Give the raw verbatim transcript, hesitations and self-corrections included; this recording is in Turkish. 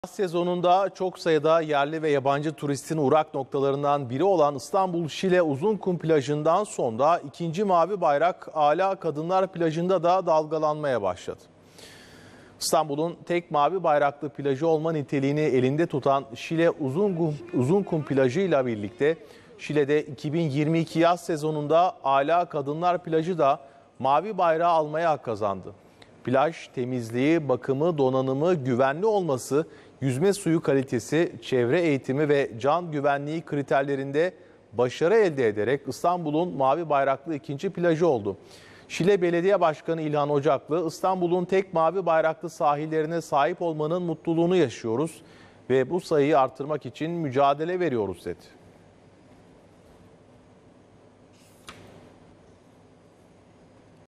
Yaz sezonunda çok sayıda yerli ve yabancı turistin uğrak noktalarından biri olan İstanbul Şile Uzunkum plajından sonra ikinci mavi bayrak Ala Kadınlar plajında da dalgalanmaya başladı. İstanbul'un tek mavi bayraklı plajı olma niteliğini elinde tutan Şile Uzunkum, Uzunkum plajıyla birlikte Şile'de iki bin yirmi iki yaz sezonunda Ala Kadınlar plajı da mavi bayrağı almaya hak kazandı. Plaj temizliği, bakımı, donanımı, güvenli olması, yüzme suyu kalitesi, çevre eğitimi ve can güvenliği kriterlerinde başarı elde ederek İstanbul'un mavi bayraklı ikinci plajı oldu. Şile Belediye Başkanı İlhan Ocaklı, İstanbul'un tek mavi bayraklı sahillerine sahip olmanın mutluluğunu yaşıyoruz ve bu sayıyı artırmak için mücadele veriyoruz dedi.